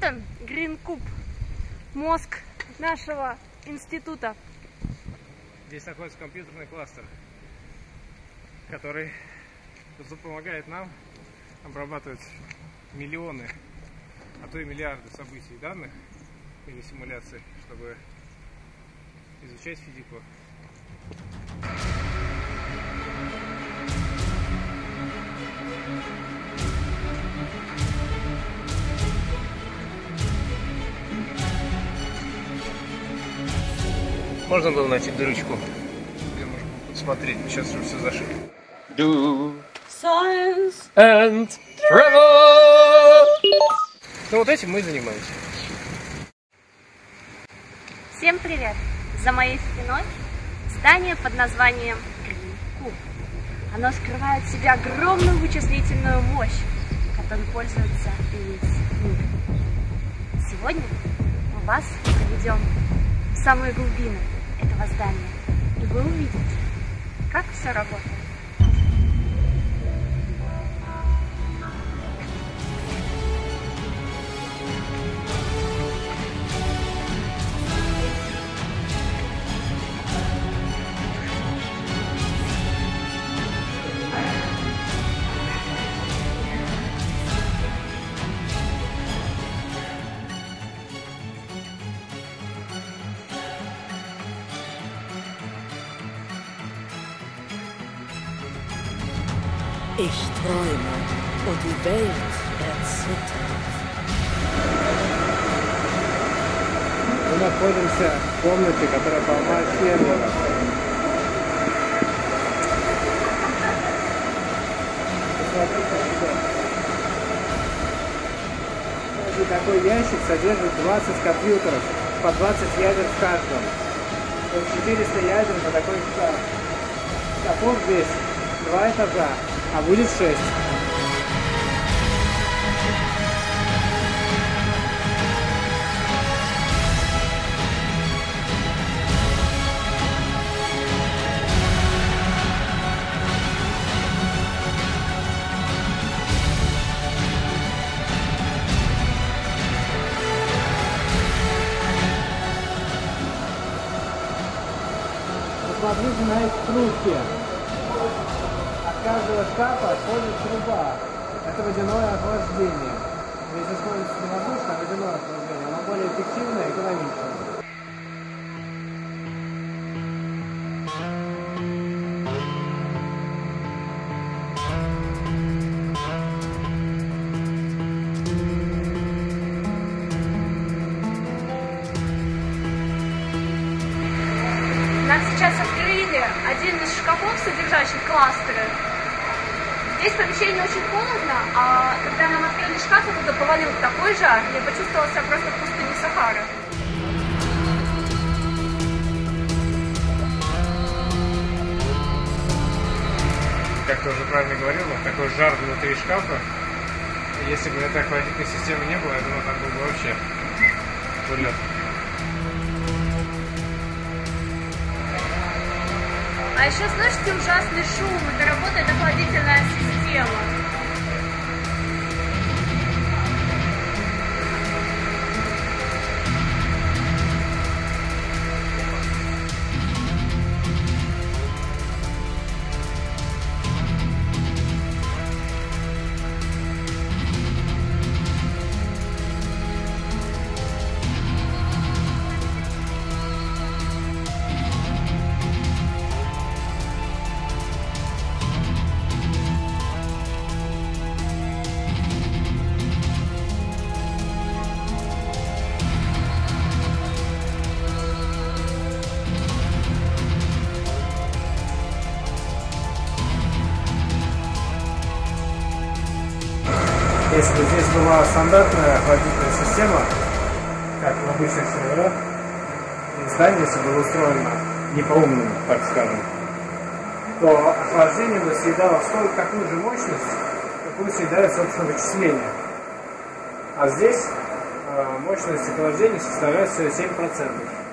Вот он, Green Cube, мозг нашего института. Здесь находится компьютерный кластер, который помогает нам обрабатывать миллионы, а то и миллиарды событий, данных или симуляций, чтобы изучать физику. Можно было найти дырочку, где можно посмотреть, сейчас уже все зашито. Do science and travel. Ну вот этим мы и занимаемся. Всем привет! За моей спиной здание под названием Green Cube. Оно скрывает в себе огромную вычислительную мощь, которой пользуется весь мир. Сегодня мы вас проведем в самые глубины этого здания, и вы увидите, как все работает. Ich träume und die Welt erzittert. Мы находимся в комнате, которая полна серверов. Посмотрите сюда. Каждый такой ящик содержит 20 компьютеров, по 20 ядер в каждом. То есть 400 ядер на такой шкаф. Шкафов здесь 2 этажа. А будет 6. Посмотрите на эти трубки. От каждого шкафа отходит труба. Это водяное охлаждение. Если используется не воздушное, а водяное охлаждение, оно более эффективное и экономичное. Нам сейчас открыли один из шкафов, содержащих кластеры. Здесь в помещении очень холодно, а когда нам открыли шкаф, оттуда повалил такой жар, я почувствовала себя просто в пустыне Сахары. Как ты уже правильно говорил, вот такой жар внутри шкафа. Если бы этой охладительной системы не было, я думаю, там был бы вообще вылет. А еще слышите ужасный шум, это работает охладительная система. Если бы здесь была стандартная охладительная система, как в обычных серверах, и здание, если было устроено не по-умному, так скажем, то охлаждение бы съедало столь такую же мощность, какую съедает, собственно, вычисление. А здесь мощность охлаждения составляет всего 7%.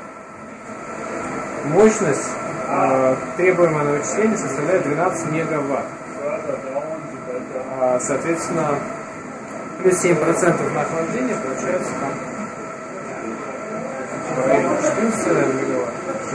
Мощность, требуемая на вычисление, составляет 12 мегаватт. Соответственно, плюс 7% на охлаждение, получается там в районе 14 мегаватт.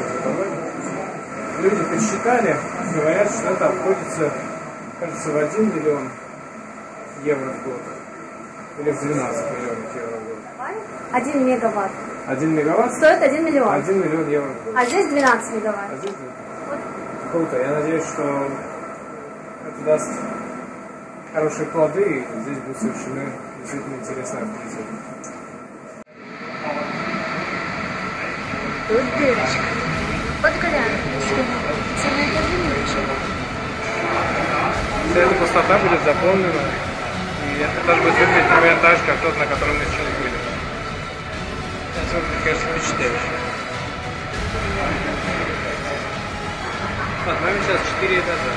Люди посчитали, говорят, что это обходится, кажется, в 1 миллион евро в год. Или в 12 миллионов евро в год. 1 мегаватт. 1 мегаватт? Стоит 1 миллион. 1 миллион евро в год. А здесь 12 мегаватт. А здесь круто. Я надеюсь, что это даст хорошие плоды, и здесь будут совершены действительно интересные открытия. Тут дырочка. Вот глянь, что целая дырочка. Вся эта пустота будет заполнена, и это даже будет выглядеть примерно так же, как тот, на котором мы сейчас были. Это, мне кажется, впечатляюще. Под нами сейчас 4 этажа.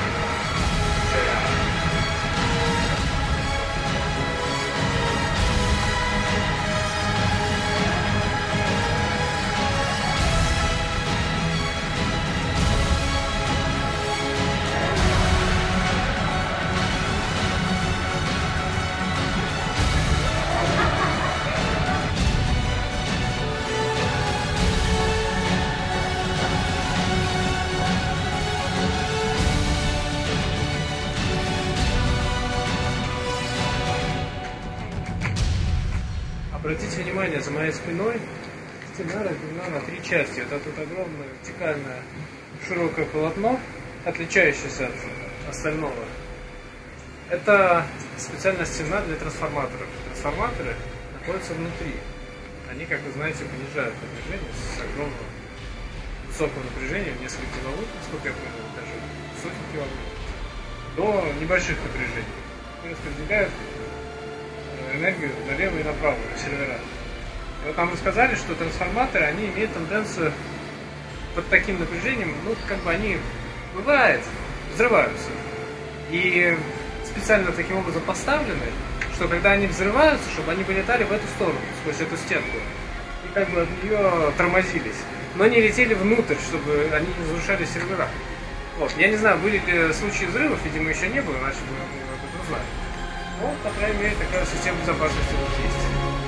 Обратите внимание, за моей спиной стена разделена на 3 части. Это тут огромное вертикальное широкое полотно, отличающееся от остального. Это специальная стена для трансформаторов. Трансформаторы находятся внутри. Они, как вы знаете, понижают напряжение с огромного высокого напряжения, в несколько киловольт, насколько я понял, даже сотни киловольт, до небольших напряжений. И распределяют энергию налево и направо на сервера. И вот нам сказали, что трансформаторы, они имеют тенденцию под таким напряжением, ну, как бы они, бывает, взрываются. И специально таким образом поставлены, что когда они взрываются, чтобы они вылетали в эту сторону, сквозь эту стенку, и как бы от нее тормозились, но не летели внутрь, чтобы они не разрушали сервера. Вот. Я не знаю, были ли случаи взрывов, видимо, еще не было, иначе бы мы об этом знали. Ну, по крайней мере, такая система безопасности вот есть.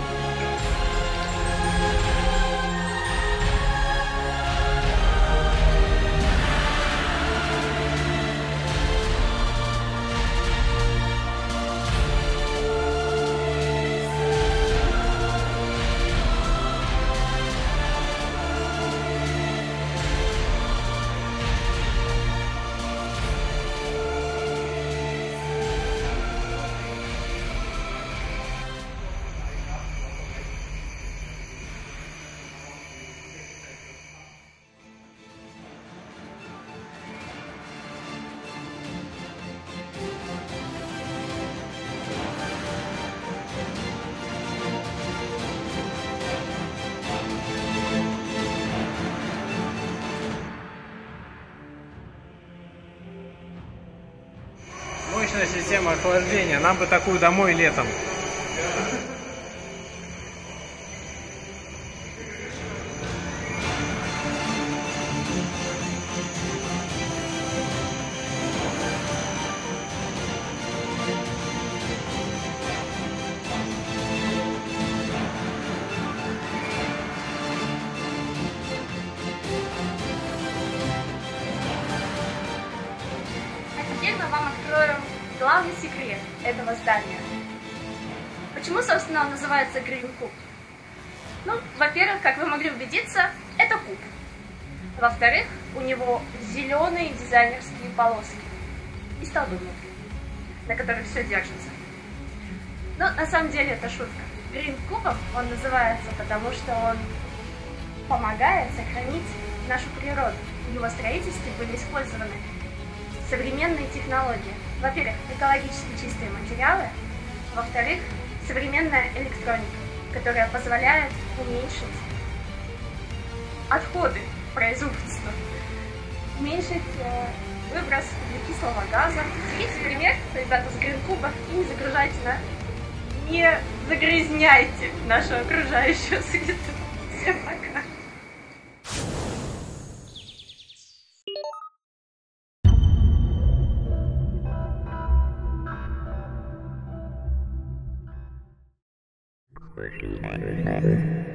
Мощная система охлаждения. Нам бы такую домой летом. Теперь мы вам откроем главный секрет этого здания. Почему, собственно, он называется Green Cube? Ну, во-первых, как вы могли убедиться, это куб. Во-вторых, у него зеленые дизайнерские полоски и столбы внутри, на которых все держится. Но на самом деле это шутка. Green Cube он называется, потому что он помогает сохранить нашу природу. В его строительстве были использованы современные технологии. Во-первых, экологически чистые материалы. Во-вторых, современная электроника, которая позволяет уменьшить отходы производства, уменьшить выброс углекислого газа. Берите пример, ребята, с Green Cube и не загружайте не загрязняйте нашу окружающую среду. Всем пока! Thank you.